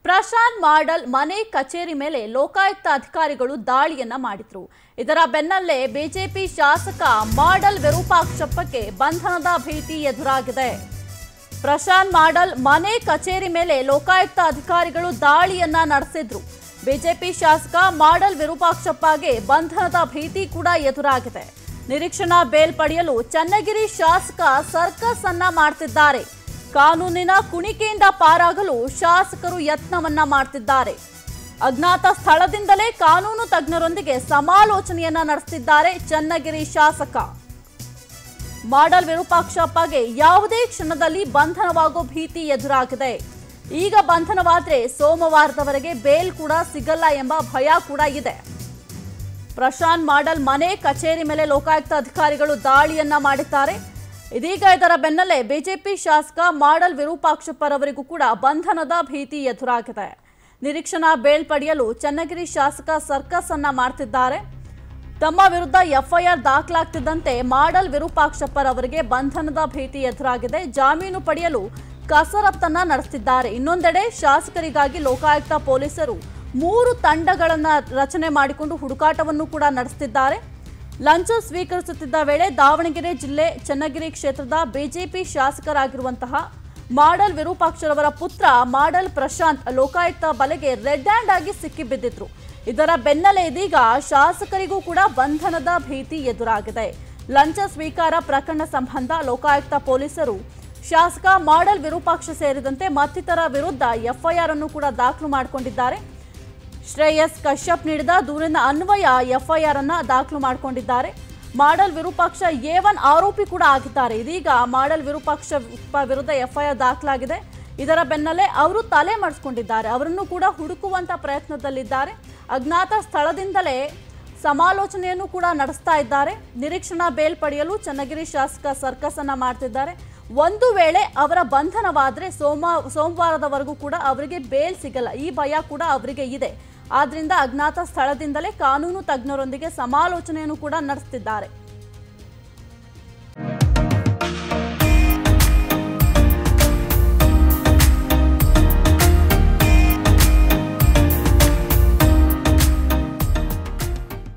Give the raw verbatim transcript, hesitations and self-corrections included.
ಪ್ರಶಾಂತ್ ಮಾಡಲ್ ಮನೆ ಕಚೇರಿ ಮೇಲೆ ಲೋಕಾಯುಕ್ತ ಅಧಿಕಾರಿಗಳು ದಾಳಿಯನ್ನ ಮಾಡಿದ್ರು. ಇದರ ಬೆನ್ನಲ್ಲೇ ಬಿಜೆಪಿ ಶಾಸಕ ಮಾಡಲ್ ವಿರೂಪಾಕ್ಷಪ್ಪಗೆ ಬಂಧನದ ಭೀತಿ ಎದುರಾಗಿದೆ. ಪ್ರಶಾಂತ್ ಮಾಡಲ್ ಮನೆ ಕಚೇರಿ ಮೇಲೆ ಲೋಕಾಯುಕ್ತ ಅಧಿಕಾರಿಗಳು ದಾಳಿಯನ್ನ ನಡೆಸಿದ್ರು. ಬಿಜೆಪಿ ಶಾಸಕ ಮಾಡಲ್ ವಿರೂಪಾಕ್ಷಪ್ಪಗೆ ಬಂಧನದ ಭೀತಿ ಕೂಡ ಎದುರಾಗಿದೆ. ನಿರೀಕ್ಷಣಾ ಬೇಲ್ ಪಡೆಯಲು ಚನ್ನಗಿರಿ ಶಾಸಕ ಸರ್ಕಸ್ ಅನ್ನ ಮಾಡ್ತಿದ್ದಾರೆ. ಕಾನೂನಿನ ಕುಣಿಕೆಯಿಂದ ಪಾರಾಗಲು ಶಾಸಕರು ಯತ್ನವನ್ನ ಮಾಡ್ತಿದ್ದಾರೆ. ಅಜ್ಞಾತ ಸ್ಥಳದಿಂದಲೇ ಕಾನೂನು ತಜ್ಞರೊಂದಿಗೆ ಸಮಾಲೋಚನೆಯನ್ನ ನಡೆಸುತ್ತಿದ್ದಾರೆ ಚನ್ನಗಿರಿ ಶಾಸಕ. ಮಾಡಲ್ ವಿರೂಪಾಕ್ಷಪ್ಪಗೆ ಯಾವುದೇ ಕ್ಷಣದಲ್ಲಿ ಬಂಧನವಾಗೋ ಭೀತಿ ಎದುರಾಗಿದೆ. ಈಗ ಬಂಧನವಾದ್ರೆ ಸೋಮವಾರದವರೆಗೆ ಬೇಲ್ ಕೂಡ ಸಿಗಲ್ಲ ಎಂಬ ಭಯ ಕೂಡ ಇದೆ. ಪ್ರಶಾಂತ್ ಮಾಡಲ್ ಮನೆ ಕಚೇರಿ ಮೇಲೆ ಲೋಕಾಯುಕ್ತ ಅಧಿಕಾರಿಗಳು ದಾಳಿಯನ್ನ ಮಾಡಿದ್ದಾರೆ. ಇದೀಗ ಇದರ ಬೆನ್ನಲ್ಲೇ ಬಿಜೆಪಿ ಶಾಸಕ ಮಾಡಲ್ ವಿರೂಪಾಕ್ಷಪ್ಪರವರಿಗೂ ಕೂಡ ಬಂಧನದ ಭೀತಿ ಎದುರಾಗಿದೆ. ನಿರೀಕ್ಷಣಾ ಬೇಲ್ ಪಡೆಯಲು ಚನ್ನಗಿರಿ ಶಾಸಕ ಸರ್ಕಸ್ ಅನ್ನ ಮಾಡ್ತಿದ್ದಾರೆ. ತಮ್ಮ ವಿರುದ್ಧ ಎಫ್ಐಆರ್ ದಾಖಲಾಗ್ತಿದ್ದಂತೆ ಮಾಡಲ್ ವಿರೂಪಾಕ್ಷಪ್ಪರವರಿಗೆ ಬಂಧನದ ಭೀತಿ ಎದುರಾಗಿದೆ. ಜಾಮೀನು ಪಡೆಯಲು ಕಸರತ್ತನ್ನ ನಡೆಸುತ್ತಿದ್ದಾರೆ. ಇನ್ನೊಂದೆಡೆ ಶಾಸಕರಿಗಾಗಿ ಲೋಕಾಯುಕ್ತ ಪೊಲೀಸರು ಮೂರು ತಂಡಗಳನ್ನ ರಚನೆ ಮಾಡಿಕೊಂಡು ಹುಡುಕಾಟವನ್ನು ಕೂಡ ನಡೆಸುತ್ತಿದ್ದಾರೆ. ಲಂಚ ಸ್ವೀಕರಿಸುತ್ತಿದ್ದ ವೇಳೆ ದಾವಣಗೆರೆ ಜಿಲ್ಲೆ ಚನ್ನಗಿರಿ ಕ್ಷೇತ್ರದ ಬಿಜೆಪಿ ಶಾಸಕರಾಗಿರುವಂತಹ ಮಾಡಲ್ ವಿರೂಪಾಕ್ಷರವರ ಪುತ್ರ ಮಾಡಲ್ ಪ್ರಶಾಂತ್ ಲೋಕಾಯುಕ್ತ ಬಲೆಗೆ ರೆಡ್ ಹ್ಯಾಂಡ್ ಆಗಿ ಸಿಕ್ಕಿಬಿದ್ದಿದ್ರು. ಇದರ ಬೆನ್ನಲ್ಲೇ ಇದೀಗ ಶಾಸಕರಿಗೂ ಕೂಡ ಬಂಧನದ ಭೀತಿ ಎದುರಾಗಿದೆ. ಲಂಚ ಸ್ವೀಕಾರ ಪ್ರಕರಣ ಸಂಬಂಧ ಲೋಕಾಯುಕ್ತ ಪೊಲೀಸರು ಶಾಸಕ ಮಾಡಲ್ ವಿರೂಪಾಕ್ಷ ಸೇರಿದಂತೆ ಮತ್ತಿತರ ವಿರುದ್ಧ ಎಫ್ಐಆರ್ ಅನ್ನು ಕೂಡ ದಾಖಲು ಮಾಡಿಕೊಂಡಿದ್ದಾರೆ. ಶ್ರೇಯಸ್ ಕಶ್ಯಪ್ ನೀಡಿದ ದೂರಿನ ಅನ್ವಯ ಎಫ್ಐಆರ್ ಅನ್ನ ದಾಖಲು ಮಾಡಿಕೊಂಡಿದ್ದಾರೆ. ಮಾಡಲ್ ವಿರೂಪಾಕ್ಷ ಎ ಒನ್ ಆರೋಪಿ ಕೂಡ ಆಗಿದ್ದಾರೆ. ಇದೀಗ ಮಾಡಲ್ ವಿರೂಪಾಕ್ಷ ವಿರುದ್ಧ ಎಫ್ಐಆರ್ ದಾಖಲಾಗಿದೆ. ಇದರ ಬೆನ್ನಲ್ಲೇ ಅವರು ತಲೆ ಮಾಡಿಸಿಕೊಂಡಿದ್ದಾರೆ. ಅವರನ್ನು ಕೂಡ ಹುಡುಕುವಂತ ಪ್ರಯತ್ನದಲ್ಲಿದ್ದಾರೆ. ಅಜ್ಞಾತ ಸ್ಥಳದಿಂದಲೇ ಸಮಾಲೋಚನೆಯನ್ನು ಕೂಡ ನಡೆಸ್ತಾ ಇದ್ದಾರೆ. ನಿರೀಕ್ಷಣಾ ಬೇಲ್ ಪಡೆಯಲು ಚನ್ನಗಿರಿ ಶಾಸಕ ಸರ್ಕಸ್ ಅನ್ನ ಮಾಡ್ತಿದ್ದಾರೆ. ಒಂದು ವೇಳೆ ಅವರ ಬಂಧನವಾದರೆ ಸೋಮ ಸೋಮವಾರದವರೆಗೂ ಕೂಡ ಅವರಿಗೆ ಬೇಲ್ ಸಿಗಲ್ಲ. ಈ ಭಯ ಕೂಡ ಅವರಿಗೆ ಇದೆ. ಆದ್ರಿಂದ ಅಜ್ಞಾತ ಸ್ಥಳದಿಂದಲೇ ಕಾನೂನು ತಜ್ಞರೊಂದಿಗೆ ಸಮಾಲೋಚನೆಯನ್ನು ಕೂಡ ನಡೆಸುತ್ತಿದ್ದಾರೆ.